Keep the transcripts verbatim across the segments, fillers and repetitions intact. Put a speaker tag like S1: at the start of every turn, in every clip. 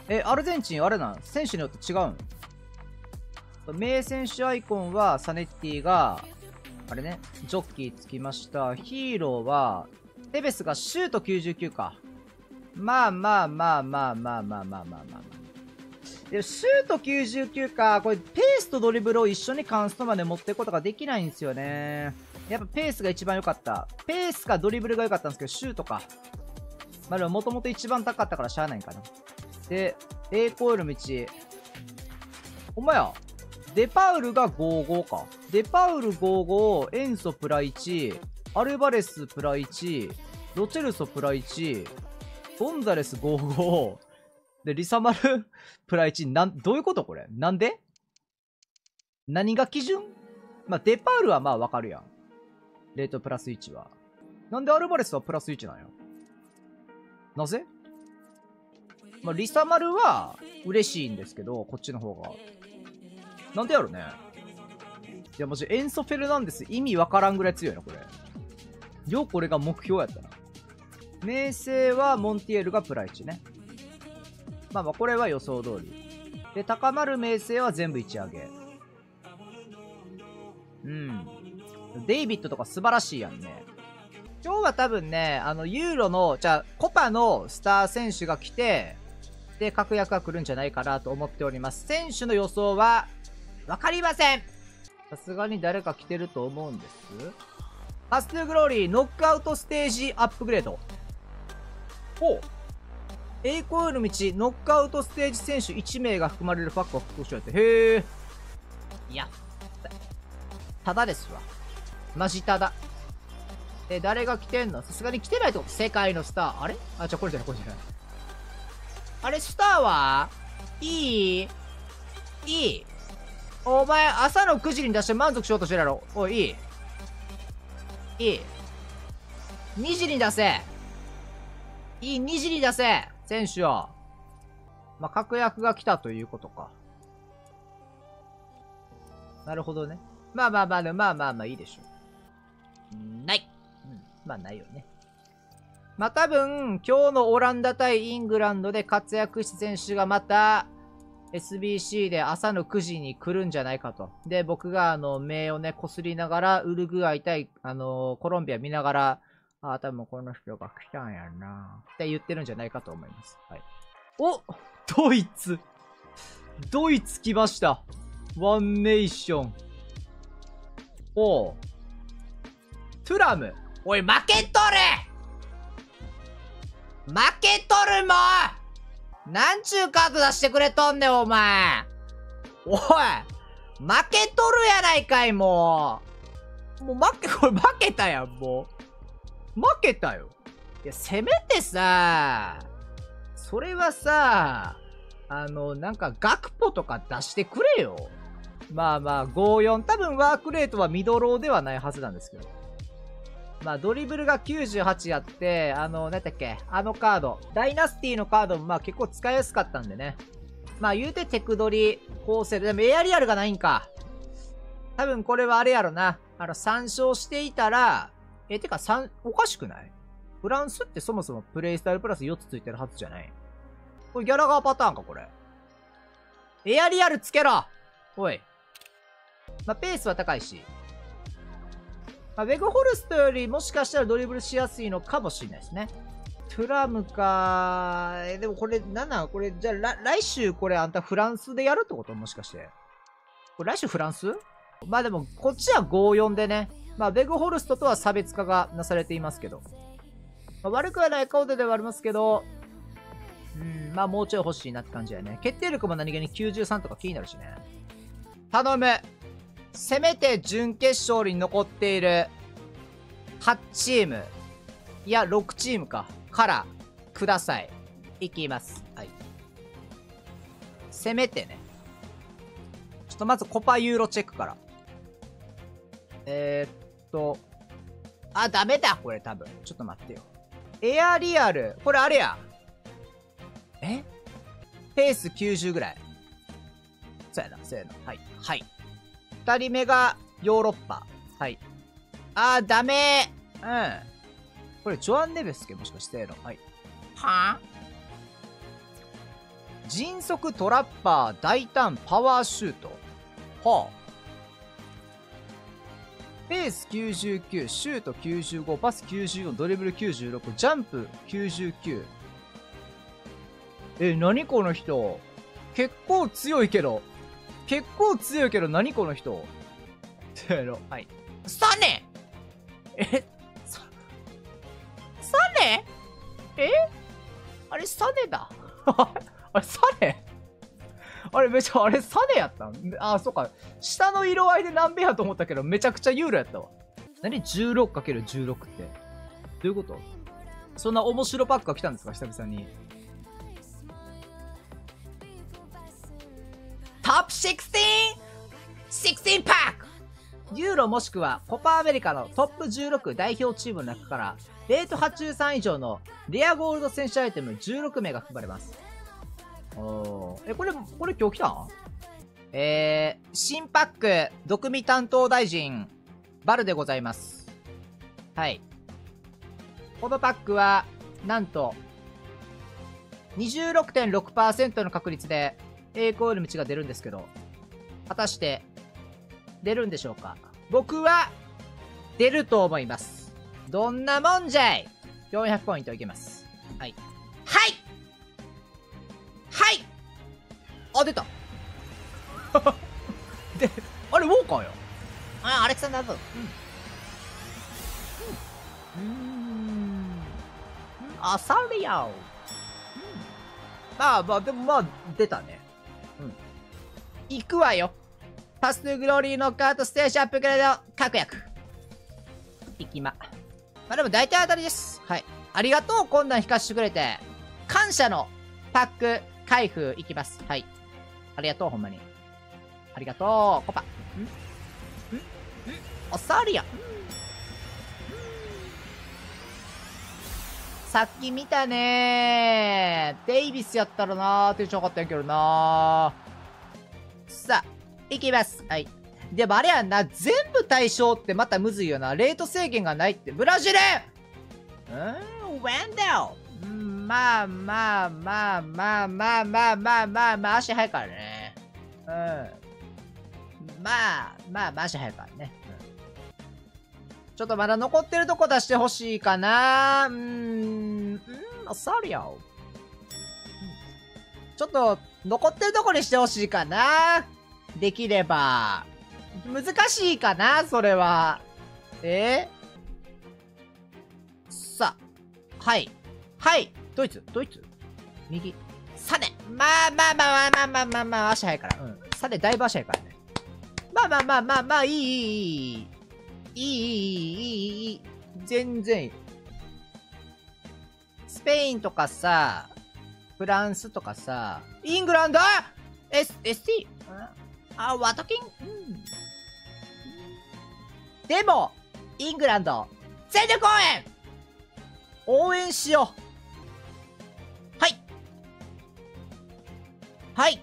S1: え、アルゼンチンあれなん選手によって違うん名選手アイコンはサネッティが、あれね、ジョッキーつきました。ヒーローは、テベスがシュートきゅうじゅうきゅうか。まあまあまあまあまあまあまあまあまあまあ。で、シュートきゅうじゅうきゅうか。これ、ペースとドリブルを一緒にカンストまで持っていくことができないんですよね。やっぱペースが一番良かった。ペースかドリブルが良かったんですけど、シュートか。まあでももともと一番高かったからしゃあないんかな。で、栄光への道。ほんまや。デパウルがごじゅうごか。デパウルごじゅうご、エンソプラいち、アルバレスプラいち、ロチェルソプラいち、ゴンザレスごじゅうご、で、リサマルプラいち、なん、どういうことこれなんで何が基準まあ、デパウルはまあわかるやん。レートプラスいちは。なんでアルバレスはプラスいちなんやなぜまあ、リサマルは嬉しいんですけど、こっちの方が。なんでやろね。いや、マジエンソ・フェルナンデス意味わからんぐらい強いな、これ。ようこれが目標やったな。名声はモンティエルがプラいちね。まあまあ、これは予想通り。で、高まる名声は全部いち上げ。うん。デイビッドとか素晴らしいやんね。今日は多分ね、あの、ユーロの、じゃあ、コパのスター選手が来て、で、確約が来るんじゃないかなと思っております。選手の予想は、わかりません。さすがに誰か来てると思うんです。パストゥーグローリー、ノックアウトステージアップグレード。ほう。栄光への道、ノックアウトステージ選手いち名が含まれるパックを復刻しようって。へえ。いや、ただですわ。マジただ。え、誰が来てんのさすがに来てないってこと世界のスター。あれあ、じゃあこれじゃない、これじゃない。あれ、スターはいいいいお前、朝のくじに出して満足しようとしてるやろ。おい、いいいいにじに出せいい、にじに出せ選手を。まあ、確約が来たということか。なるほどね。まあまあまあ、まあまあまあいいでしょう。ない。うん。まあないよね。まあ多分、今日のオランダ対イングランドで活躍した選手がまた、エスビーシー で朝のくじに来るんじゃないかと。で、僕があの、目をね、こすりながら、ウルグアイ対、あのー、コロンビア見ながら、ああ、多分この人が来たんやなって言ってるんじゃないかと思います。はい。おドイツドイツ来ましたワンネーション。おう。トゥラム。おい、負けとる負けとるもんなんちゅうカード出してくれとんねん、お前。おい、負けとるやないかい、もう。もう負け、これ負けたやん、もう。負けたよ。いや、せめてさ、それはさ、あの、なんか、ガクポとか出してくれよ。まあまあ、ごじゅうよん。多分ワークレートはミドローではないはずなんですけど。まあ、ドリブルがきゅうじゅうはちやって、あの、なんだっけ、あのカード、ダイナスティのカードもまあ結構使いやすかったんでね。まあ言うてテクドリ、コーセル、でもエアリアルがないんか。多分これはあれやろな。あの、参照していたら、え、てかさん、おかしくないフランスってそもそもプレイスタイルプラスよっつついてるはずじゃないこれギャラガーパターンか、これ。エアリアルつけろおい。まあ、ペースは高いし。まあ、ウェグホルストよりもしかしたらドリブルしやすいのかもしれないですね。トゥラムかえ、でもこれ、なんなんこれ、じゃあ、来週これあんたフランスでやるってこともしかして。これ来週フランスまあでも、こっちはごじゅうよんでね。まあ、ウェグホルストとは差別化がなされていますけど。まあ、悪くはない顔でではありますけど、うん、まあもうちょい欲しいなって感じだよね。決定力も何気にきゅうじゅうさんとか気になるしね。頼むせめて準決勝に残っているはちチーム、いやろくチームか、からください。いきます。はい。せめてね。ちょっとまずコパユーロチェックから。えー、っと、あ、ダメだこれ多分。ちょっと待ってよ。エアリアル、これあれや。えペースきゅうじゅうぐらい。そうやな、そうやな。はい。はい。二人目がヨーロッパ。はい。あー、ダメー。うん。これ、ジョアン・ネベスケもしかしての。はい。はぁ迅速トラッパー、大胆、パワーシュート。はあ。ペースきゅうじゅうきゅう、シュートきゅうじゅうご、パスきゅうじゅうよん、ドリブルきゅうじゅうろく、ジャンプきゅうじゅうきゅう。え、何この人。結構強いけど。結構強いけど、何この人。せーの。はい。サネえサ、サネえあれ、サネだ。あれ、サネあれ、めちゃ、あれ、サネやったんあ、そうか。下の色合いで何べやと思ったけど、めちゃくちゃユーロやったわ。何 ?じゅうろくかけるじゅうろく って。どういうこと？そんな面白パックが来たんですか久々に。トップ じゅうろく?じゅうろくパックユーロもしくはコパアメリカのトップじゅうろく代表チームの中から、レートはちじゅうさん以上のレアゴールド選手アイテムじゅうろくめいが含まれます。おー。え、これ、これ今日来たん？えー、新パック、毒味担当大臣、バルでございます。はい。このパックは、なんと、にじゅうろくてんろくパーセント の確率で、栄光への道が出るんですけど、果たして、出るんでしょうか？僕は、出ると思います。どんなもんじゃい ?よんひゃく ポイントいけます。はい。はいはいあ、出たで、あれ、ウォーカーよ。あ、アレクサンダーズ。うん。うん。うーん。あ、サリアオ。うん。まあまあ、でもまあ、出たね。うん。行くわよ。パストゥグローリーノックアウトステージアップグレード、確約。行きま。まあでも大体当たりです。はい。ありがとう、こんなん引かしてくれて。感謝のパック開封いきます。はい。ありがとう、ほんまに。ありがとう、コパ。んんんおサリア。さっき見たねー。デイビスやったらなー。テンション上がったんやけどなー。さあ、いきます。はい。でもあれやんな。全部対象ってまたむずいよな。レート制限がないって。ブラジルうーん、ウェンドル。うん、まあまあまあまあまあまあまあまあまあ、足早いからね。うん。まあ、まあ、まあ、足早いからね。うん、ちょっとまだ残ってるとこ出してほしいかな。うーん、うん、ソリオ。ちょっと、残ってるとこにしてほしいかな。できれば。難しいかな、それは。えー、さあ。はい。はい。ドイツ、ドイツ。右。サネ。まあまあまあまあまあまあまあ、足早いから。うん。サネだいぶ足早いからね。まあまあまあまあまあ、いい、いい、いい、いい、いい、いい、いい、全然いい。スペインとかさ、フランスとかさ、イングランド ?S、エスティー? あ、ワトキン、うん、でも、イングランド、全力応援応援しようはいはい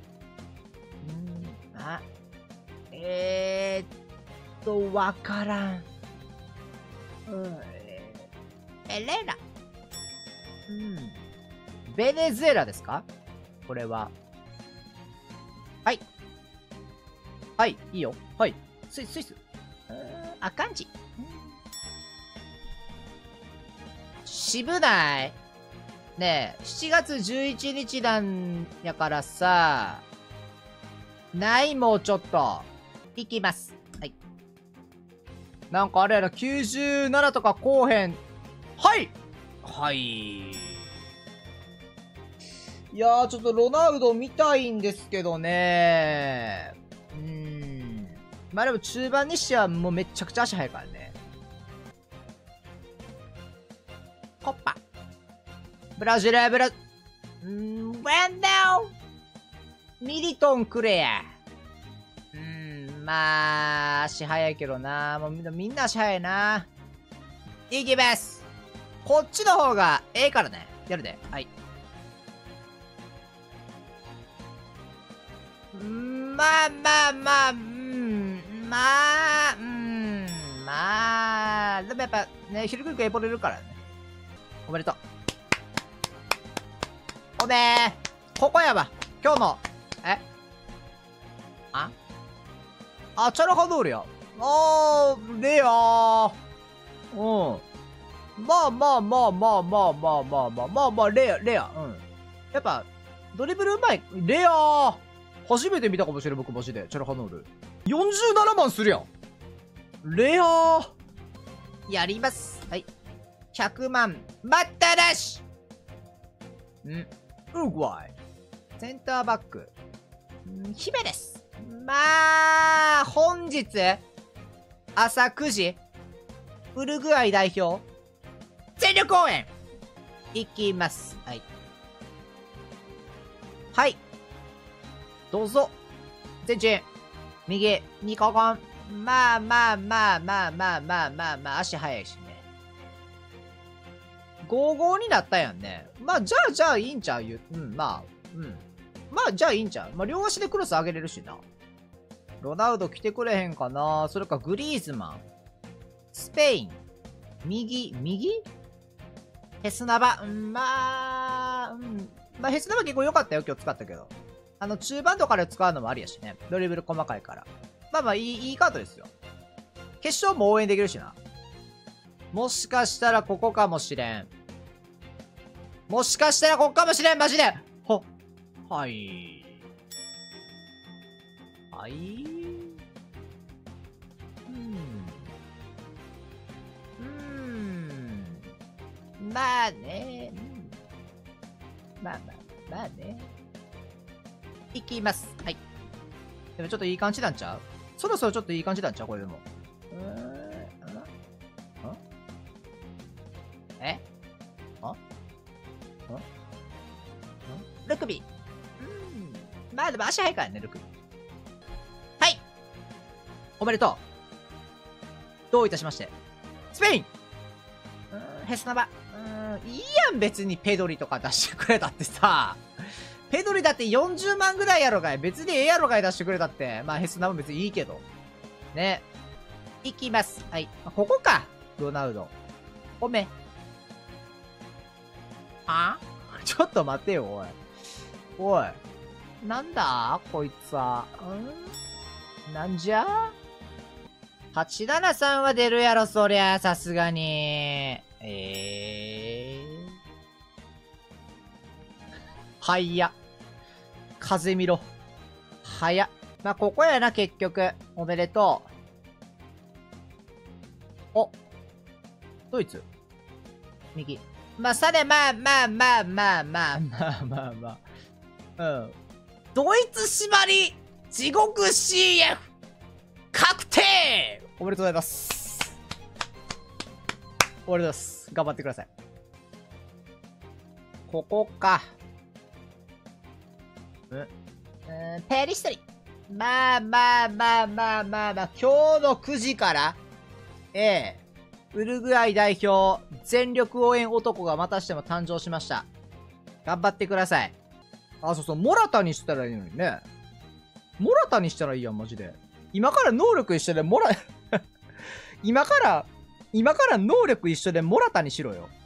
S1: うん、あ、えーっと、わからん。うん、えー、エレラ。うん。ベネズエラですかこれは。はい。はい、いいよ。はい。スイス、スイス。うーん、あかんじ。渋ないねえ、しちがつじゅういちにちなんやからさ、ない、もうちょっと。いきます。はい。なんかあれやな、きゅうじゅうななとかこうへん。はいはい。いやー、ちょっとロナウド見たいんですけどねー。うーん。まあでも中盤にしてはもうめっちゃくちゃ足速いからね。コッパ。ブラジル、ブラ、んー、ウェンドウミリトンくれや。うーん、まあ、足早いけどな。もうみんな足早いな。いきます。こっちの方がええからね。やるで。はい。んまあまあまあ、うん、まあ、うん、まあ、でもやっぱね、ヒルクルクエポれるからね。おめでとう。おめーここやわ。今日の、えああ、チャラハドールや。あー、レアー。うん。まあまあまあまあまあまあまあまあまあまあ、レア、レア。うん。やっぱ、ドリブルうまい。レアー。初めて見たかもしれん、僕マジで。チャラハドール。よんじゅうななまんするやん。レアー。やります。はい。ひゃくまん。待ったなしんウルグアイ。センターバック。ん姫です。まあ、本日、朝くじ、ウルグアイ代表、全力応援いきます。はい。はい。どうぞ。前進。右。にここん。まあまあまあまあまあまあまあまあ、足速いしね。ごたいごになったやんね。まあ、じゃあじゃあいいんちゃう？うん、まあ、うん。まあ、じゃあいいんちゃう？まあ、両足でクロス上げれるしな。ロナウド来てくれへんかな。それかグリーズマン。スペイン。右、右ヘスナバ。うん、まあ、うん。まあ、ヘスナバ結構良かったよ。今日使ったけど。あの、中盤とかで使うのもありやしね。ドリブル細かいから。まあまあ、いい、いいカードですよ。決勝も応援できるしな。もしかしたらここかもしれん。もしかしたらここかもしれん、マジで。ほ、はい。はい。うん。うん。まあね。うん、まあまあ、まあね。いきます。はい。でもちょっといい感じなんちゃう？そろそろちょっといい感じなんちゃうこれでも。うーん。ん？え？あ？ん？ルクビ。うん。まあでも足早いからね、ルクビ。はい。おめでとう。どういたしまして。スペイン。うーん、ヘスナバ。うーん、いいやん、別にペドリとか出してくれたってさ。ペドリだってよんじゅうまんぐらいやろがい。別にええやろがい出してくれたって。まあヘスナも別にいいけど。ね。いきます。はい。ここか。ロナウド。おめ。あちょっと待てよ、おい。おい。なんだこいつは。んなんじゃ はちななさん は出るやろ、そりゃ、さすがに。ええー。はいや。風見ろ。はや。まあ、ここやな、結局。おめでとう。お。ドイツ。右。まあ、さで、まあまあまあまあまあまあまあまあ。うん。ドイツ縛り、地獄 シーエフ、確定！おめでとうございます。おめでとうございます。頑張ってください。ここか。うん。うん、ペリシトリ。まあまあまあまあまあまあ、今日のくじから、ええ、ウルグアイ代表、全力応援男がまたしても誕生しました。頑張ってください。あ、そうそう、モラタにしたらいいのにね。モラタにしたらいいやん、マジで。今から能力一緒でモラ、今から、今から能力一緒でモラタにしろよ。